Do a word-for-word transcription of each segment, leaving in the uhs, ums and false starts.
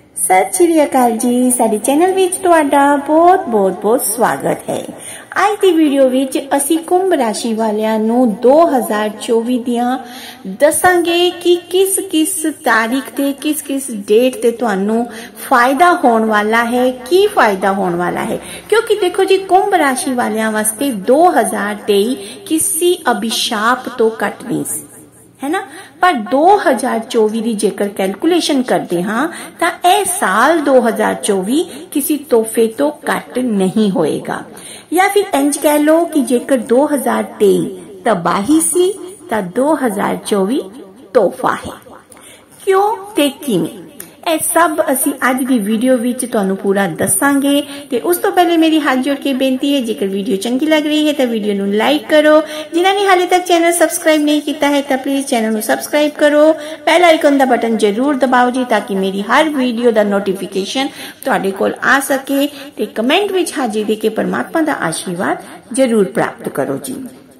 सत श्री अकाल जी, साडे चैनल विच तुहाडा बहुत बहुत बहुत स्वागत है। आज की वीडियो विच असी कुंभ राशि वालियां नू दो हज़ार चौबी दियां दसांगे कि किस किस तारीख ते किस किस डेट ते तुहानू फायदा होने वाला है, की फायदा होने वाला है। क्योंकि देखो जी, कुंभ राशि वालियां वास्ते दो हज़ार तेईस किसी अभिशाप तो घट नहीं सी, है ना। पर दो हज़ार चौबीस की जेकर कैलकुलेशन करते हाँ तो यह साल दो हज़ार चौबीस किसी तोहफे तो घट नहीं होएगा। या फिर इंज कह लो कि जेकर दो हज़ार तेईस तबाही सी तो दो हज़ार चौबीस तोहफा है। क्यों ते किवें, ए सब असी अज की वीडियो विच तुहानू पूरा दसांगे। ते उस तो पहले मेरी हाथ जोड़ के बेनती है, जेकर वीडियो चंगी लग रही है तो वीडियो नू लाइक करो। जिन्हां ने हाले तक चैनल सबसक्राइब नहीं किया है तो प्लीज चैनल नू सबसक्राइब करो। बेल आइकन दा बटन जरूर दबाओ जी, ताकि मेरी हर वीडियो दा नोटिफिकेशन तुहाडे कोल आ सके। ते कमेंट विच हाजिर दे के परमात्मा दा आशीर्वाद जरूर प्राप्त करो जी।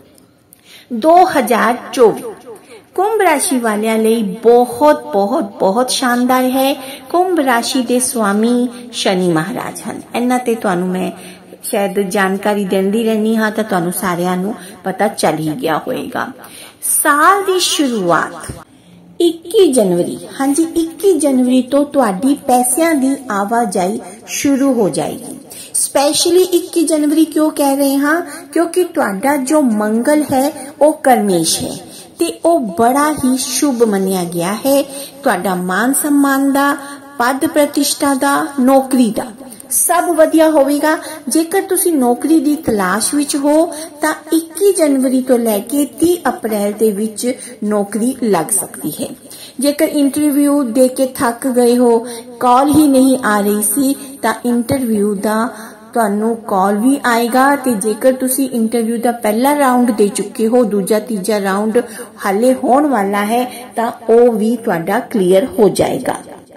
दो हज़ार चौबीस कुंभ राशि वालियां लई बहुत बहुत बहुत शानदार है। कुंभ राशि दे स्वामी शनि महाराज हैं। इन्हां ते तुहानू मैं शायद जानकारी देंदी रहनी हाँ तो तुहानू सारियां नू पता चल ही गया होएगा। साल दी शुरुआत इक्कीस जनवरी, हाँ जी इक्कीस जनवरी तो तुहाडी पैसिਆਂ दी आवाजाई शुरू हो जाएगी। स्पेशली इक्कीस जनवरी क्यों कह रहे हाँ, क्योंकि तुहाडा जो मंगल है वो कर्मेश है ते ओ बड़ा ही शुभ मनिया गया है। तुहाडा मान सम्मान दा, पद प्रतिष्ठा दा, नौकरी दा सब वधिया होवेगा। जेकर तुसी नौकरी दी तलाश विच हो तां इक्कीस जनवरी तो लैके तीस अप्रैल दे विच नौकरी लग सकती है। जेकर इंटरव्यू दे के थक गए हो, कॉल ही नहीं आ रही सी, तां इंटरव्यू दा तुहानू कॉल भी आएगा। ते जेकर तुसी इंटरव्यू दा पहला राउंड दे चुके हो, दूजा तीजा राउंड हाले होने वाला है, तां ओ भी तुहाडा क्लियर हो जाएगा।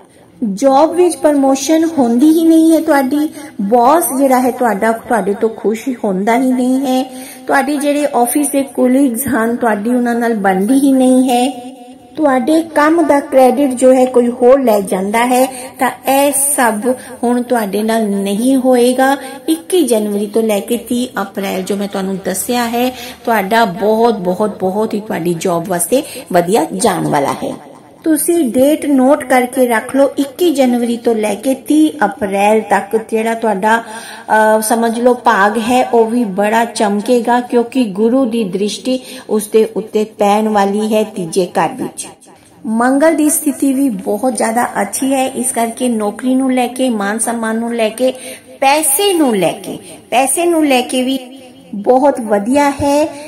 जॉब विच प्रमोशन होंदी ही नहीं है, तुहाडी बॉस जिहड़ा है तुहाडा तुहाडे तो खुश होंदा ही नहीं है। तुहाडे जिहड़े ऑफिस दे कोलीग्स हन, तुहाडी उन्हां नाल बनदी ही नहीं है। तुहाडे काम दा क्रेडिट जो है कोई होर ले जांदा है, तां ए सब हुण तुहाडे नाल नहीं होएगा। इक्कीस जनवरी तो लेके तीस अप्रैल जो मैं तुहानू दस्सिया है, तुहाडा बहुत बहुत बहुत ही तुहाडी जॉब वास्ते वधिया जाण वाला है। तुसी डेट नोट करके रख लो, इक्कीस जनवरी तो लेके तीस अप्रैल तक जेड़ा तुहाडा समझ लो भाग है वो भी बड़ा चमकेगा, क्योंकि गुरु दी दृष्टि उसदे उत्ते पैण वाली है तीजे घर विच। मंगल दी स्थिति भी बहुत ज्यादा अच्छी है, इस करके नौकरी नू लेके, मान सम्मान नू लेके, पैसे नू लेके पैसे नू लेके भी बहुत वधिया है।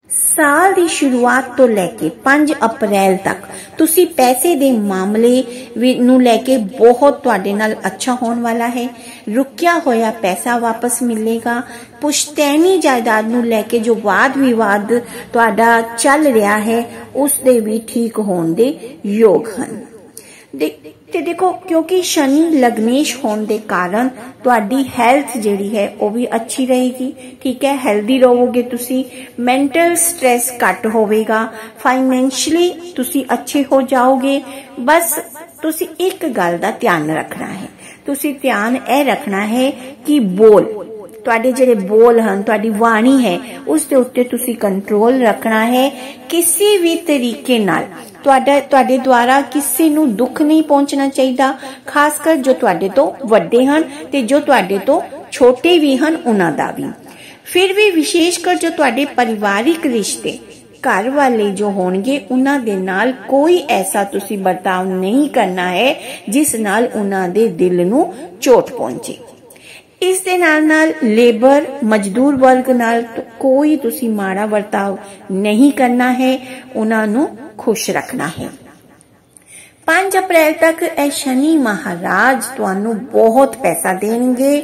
साल दी शुरुआत तो लेके पांच अप्रैल तक तुसी पैसे दे मामले नू लेके बहुत तुहाडे नाल अच्छा होने वाला है। रुकिया होया पैसा वापस मिलेगा। पुश्तैनी जायदाद नू लेके जो वाद विवाद तुहाडा चल रहा है उस दे भी ठीक होने दे योग हन। दे, ते देखो, क्योंकि शनि लग्नेश होने दे कारण तुहाडी हेल्थ जिहड़ी है वो भी अच्छी रहेगी। ठीक है, हेल्दी रहोगे तुसी, मेंटल स्ट्रेस घट होवेगा, फाइनेंशियली तुसी अच्छे हो जाओगे। बस तुसी एक गल दा ध्यान रखना है, तुसी ध्यान ए रखना है कि बोल तुहाडे जिहड़े बोल हन, तुहाडी वाणी है, उस दे उत्ते तुसी कंट्रोल रखना है। किसी भी तरीके नाल तुहाडा तुहाडे द्वारा किसी नू दुख नहीं पहुंचना चाहिए, खासकर जो तुहाडे तो वड्डे हन ते जो तुहाडे तो छोटे भी हन उन्हां दा भी। फिर भी विशेषकर जो तुहाडे परिवारिक रिश्ते घर वाले जो होणगे उन्हां दे नाल कोई ऐसा तुसी बर्ताव नहीं करना है जिस नाल उन्हां दे दिल नू चोट पहुंचे। इस दे नाल नाल लेबर मजदूर वर्ग नाल तो कोई तुसी माड़ा बर्ताव नहीं करना है, उन्हां नू खुश रखना है। पांच अप्रैल तक ए शनि महाराज तुहानू बहुत पैसा देंगे।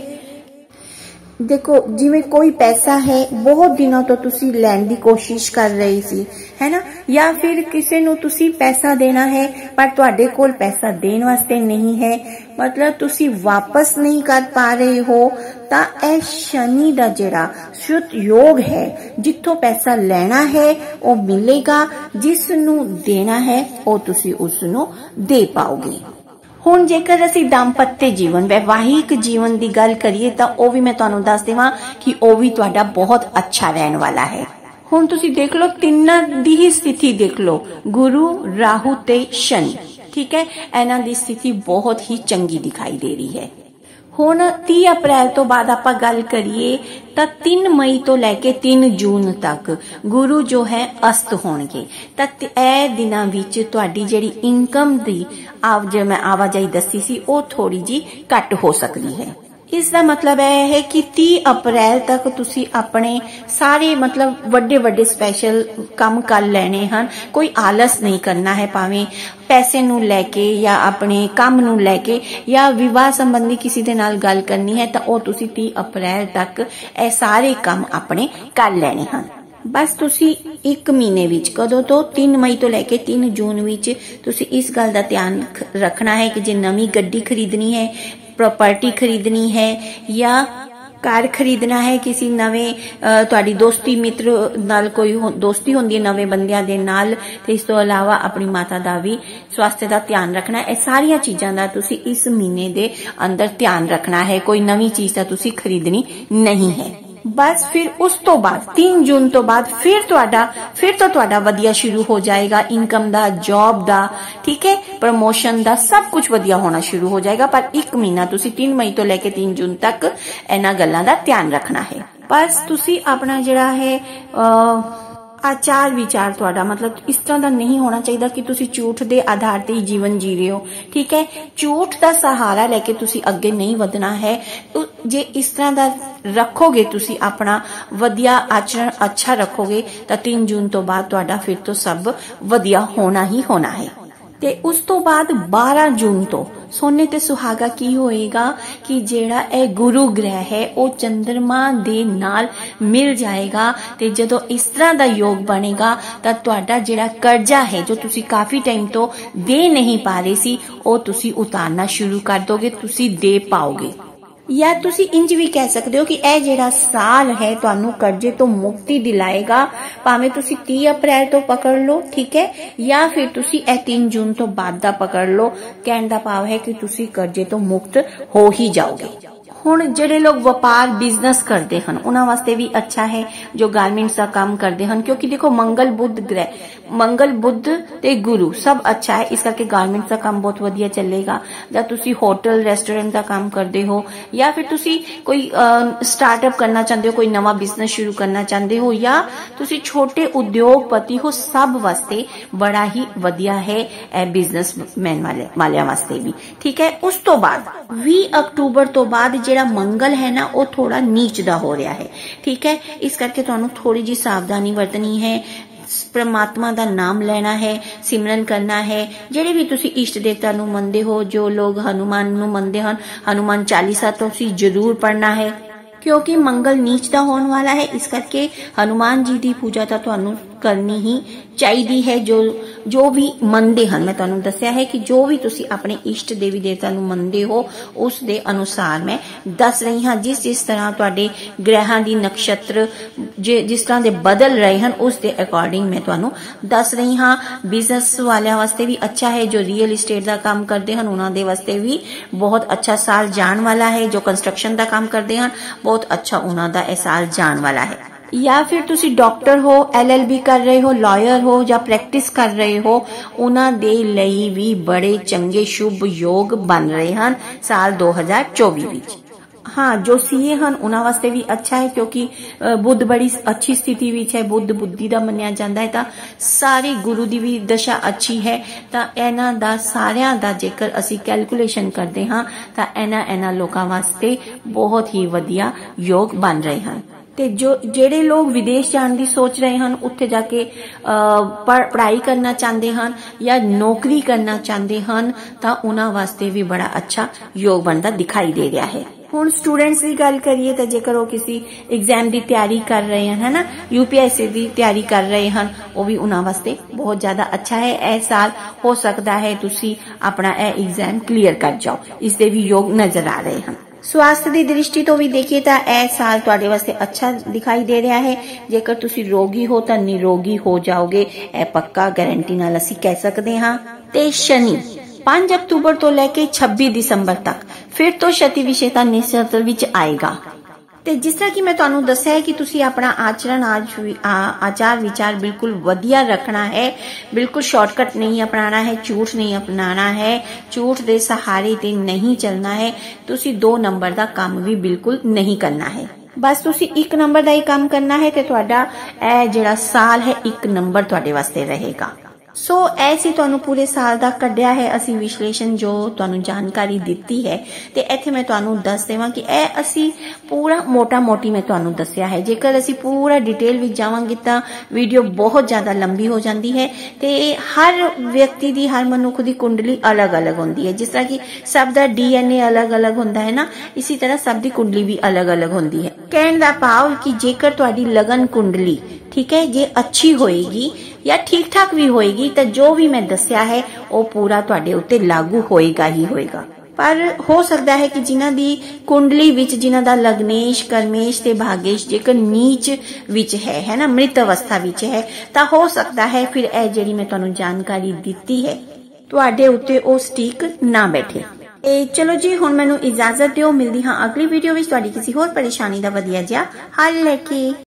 देखो, जिवें कोई पैसा है बहुत दिनों तो तुसी लैण दी कोशिश कर रही सी, है ना, या फिर किसी नू तुसी पैसा देना है पर तुहाडे कोल पैसा देने वास्ते नहीं है, मतलब तुसी वापस नहीं कर पा रहे हो, तां ए शनि दा जिहड़ा शुद्ध योग है, जिथों पैसा लेना है वो मिलेगा, जिस नू देना है वो तुसी उस नू दे पाओगे। ਹੁਣ ਜੇਕਰ ਅਸੀਂ ਦਾੰਪत्य जीवन वैवाहिक जीवन की गल करिए तो वह भी मैं तुहानू दस देवां कि वह भी तुहाडा बहुत अच्छा रहने वाला है। हुण तुसीं देख लो तिन्नां दी ही स्थिति देख लो, गुरु राहु ते शनि, ठीक है, इन्हां दी स्थिति बहुत ही चंगी दिखाई दे रही है। हुण तीस अप्रैल तो बाद आपां गल करिए तो तीन मई तो लैके तीन जून तक गुरु जो है अस्त होणगे। तां ए दिनां विच तुहाडी जिहड़ी इनकम दी आव जो मैं आवाजाही दसी सी वो थोड़ी जी घट हो सकती है। इसका मतलब यह है कि तीस अप्रैल तक तुसी अपने सारे मतलब वड्डे वड्डे स्पैशल काम कर लेने हैं। कोई आलस नहीं करना है, भावें पैसे नू लैके या अपने काम नू लैके या विवाह संबंधी किसी दे नाल गल करनी है तो वह तुसी तीस अप्रैल तक ए सारे काम अपने कर लेने हैं। बस तुसी एक महीने विच कदों तो तीन मई तो लैके तीन जून विच तुसी इस गल दा ध्यान रखना है कि जे नवी गड्डी खरीदनी है, प्रॉपर्टी खरीदनी है या कार खरीदना है, किसी नवे तुहाडी दोस्ती मित्र नाल कोई दोस्ती होंदी है नवे बंदियां दे नाल, ते इस तो अलावा अपनी माता दा भी स्वास्थ्य दा ध्यान रखना है। सारियां चीजां दा तुसी इस महीने दे अंदर ध्यान रखना है। कोई नवी चीज दा तुसी खरीदनी नहीं है। बस फिर उस तो बाद तीन जून तो बाद फिर तुहाडा फिर तो तुहाडा वधिया शुरू हो जाएगा, इनकम दा, जॉब दा, ठीक है, प्रमोशन दा, सब कुछ वधिया होना शुरू हो जाएगा। पर एक महीना तुसी तीन मई तो लेके तीन जून तक इन्हां गल्लां दा ध्यान रखना है। बस तुसी अपना जिहड़ा है आ, आचार विचार तुहाडा मतलब इस तरह का नहीं होना चाहिए कि तुसी झूठ दे आधार ते ही जीवन जी रहे हो, ठीक है। झूठ का सहारा लेके तुसी अगे नहीं वधना है। तो जे इस तरह का रखोगे तुसी अपना वधिया आचरण अच्छा रखोगे तो तीन जून तो बाद तुहाडा फिर तो सब वधिया होना ही होना है। ते उस तो बाद बारह जून तो सोने ते सुहागा की होएगा कि जेड़ा ए गुरु ग्रह है वो चंद्रमा दे नाल मिल जाएगा। ते जदों इस तरह दा योग बनेगा तां तुहाडा जेड़ा कर्जा है जो तुसी काफी टाइम तो दे नहीं पा रहे सी वो तुसी उतारना शुरू कर दोगे, तुसी दे पाओगे। या तुसी इंज भी कह सकते हो कि यह जेड़ा साल है तुहानू कर्जे तो मुक्ति दिलाएगा, भावें तुसी तीस अप्रैल तो पकड़ लो, ठीक है, या फिर तुसी ए तीन जून तो बाद दा पकड़ लो। कहने दा भाव है कि तुसी कर्जे तो मुक्त हो ही जाओगे। हुण जेडे लोग व्यापार बिजनेस करते हैं उन्हां वास्ते भी अच्छा है, जो गारमेंट्स का काम करते हैं, क्योंकि देखो मंगल बुध ग्रह मंगल बुध ते गुरु सब अच्छा है, इस करके गारमेंट्स का काम बहुत वधिया चलेगा। या तुसी होटल रेस्टोरेंट का काम करते हो या फिर तुसी कोई स्टार्टअप करना चाहते हो, कोई नवा बिजनेस शुरू करना चाहते हो या तुसी छोटे उद्योगपति हो, सब वास्ते बड़ा ही वधिया है ए बिजनेसमैन वाले वालियां वास्ते भी, ठीक है। उस तो बाद बीस अक्टूबर तो बाद जेड़ा मंगल है ना वो थोड़ा नीच दा हो रहा है, ठीक है। इस करके तुहानू थोड़ी जी सावधानी वरतनी है, परमात्मा दा नाम लेना है, सिमरन करना है। जेडे भी तुसी इष्ट देवता नू मनदे हो, जो लोग हनुमान नू मनदे हन, हनुमान चालीसा तो तुसी जरूर पढ़ना है, क्योंकि मंगल नीच दा होने वाला है। इस करके हनुमान जी दी पूजा तो तुहानू करनी ही चाहिए है। जो जो भी मनदे हन, मैं तुहानू दस्सिया है कि जो भी तुसी अपने इष्ट देवी देवता नू मनदे हो उस दे अनुसार मैं दस रही हाँ। जिस जिस तरह तुहाडे ग्रहां दी नक्षत्र जिस तरह दे बदल रहे हैं उस दे अकॉर्डिंग मैं तुहानू दस रही हाँ। बिजनेस वालियां वास्ते भी अच्छा है, जो रियल इस्टेट का काम करते हैं उन्हां दे वास्ते भी बहुत अच्छा साल जान वाला है। जो कंस्ट्रक्शन का काम करते हैं बहुत अच्छा उन्हां दा ए साल जान वाला है। या फिर तुसी डॉक्टर हो, एल एल बी कर रहे हो, लॉयर हो या प्रैक्टिस कर रहे हो, उन्हां दे लई भी बड़े चंगे शुभ योग बन रहे हैं साल दो हजार चौबीस विच। हाँ, जो सीए हन उन्हां वास्ते भी अच्छा है, क्योंकि बुध बड़ी अच्छी स्थिति विच है, बुध बुद्धि दा मन्निया जांदा है। तां सारी गुरु दी भी दशा अच्छी है, तां इन्हां दा सारियां दा जेकर असी कैलकुलेशन करते हाँ तां इन्हां इन्हां लोकां वास्ते बहुत ही वधिया योग बन रहे हैं। ते जो जेडे लोग विदेश जाने की सोच रहे हैं, उत्थे जाके पढ़ाई करना चाहते हैं या नौकरी करना चाहते हैं, तां उन्हां वास्ते भी बड़ा अच्छा योग बनता दिखाई दे रहा है। हुण स्टूडेंट्स की गल करिए तो जेकर वो किसी एग्जाम की तैयारी कर रहे हैं, है ना, यूपीएससी की तैयारी कर रहे हैं, वो भी उन्हां वास्ते बहुत ज्यादा अच्छा है। ए साल हो सकता है तुसी अपना ए एग्जाम क्लीयर कर जाओ, इसके भी योग नजर आ रहे हैं। स्वास्थ्य की दृष्टि तो भी देखिए तो ए साल तुहाडे वास्ते अच्छा दिखाई दे रहा है। जेकर तुसी रोगी हो तो निरोगी हो जाओगे, ए पक्का गारंटी नाल असी कह सकते हाँ। ते शनि पांच अक्तूबर तो लेके छब्बीस दिसंबर तक फिर तो शति विषेता नक्षत्र विच आएगा। ਤੇ ਜਿਸ ਤਰ੍ਹਾਂ ਕਿ ਮੈਂ ਤੁਹਾਨੂੰ ਦੱਸਿਆ ਹੈ ਕਿ ਤੁਸੀਂ ਆਪਣਾ ਆਚਰਣ आचार विचार बिल्कुल वधिया रखना है, बिल्कुल शॉर्टकट नहीं अपनाना है, झूठ नहीं अपनाना है, झूठ दे सहारे ते नहीं चलना है, तुसी दो नंबर का काम भी बिल्कुल नहीं करना है। बस तुसी एक नंबर का ही काम करना है ते तुहाडा ए जिहड़ा साल है एक नंबर तुहाडे वास्ते रहेगा। सो ऐसी तुहानू पूरे साल दा कढ़िया है असी विश्लेषण जो तुहानू जानकारी दिती है ते इत्थे मैं तुहानू दस देवां कि ए असी पूरा मोटा मोटी मैं तुहानू दस्सिया है। जेकर असी पूरा डिटेल विच जावांगे तां वीडियो बहुत ज्यादा लंबी हो जाती है ते हर व्यक्ति दी हर मनुख दी कुंडली अलग अलग होंदी है। जिस तरह कि सब दा डीएनए अलग अलग होंदा है ना, इसी तरह सब दी कुंडली भी अलग अलग होंदी है। कहण दा भाव कि जेकर तुहाडी लगन कुंडली ठीक है जे अच्छी होएगी या ठीक ठाक भी होएगी तो जो भी मैं दस्या है वो पूरा तुहाडे उत्ते लागू होएगा ही होएगा। पर हो सकता है कि जिन्हां दी कुंडली विच जिन्हां दा लग्नेश कर्मेश ते भागेश जेकर नीच विच है है ना, मृत अवस्था विच है, ता हो सकता है फिर ए जेड़ी मैं तुहानू जानकारी दिती है तुहाडे उत्ते ओ स्टिक ना बैठे। ए चलो जी हुण मैनू इजाजत दिओ, मिलदी हां अगली वीडियो विच तुहाडी किसी होर परेशानी दा वधिया जिहा हल लेके।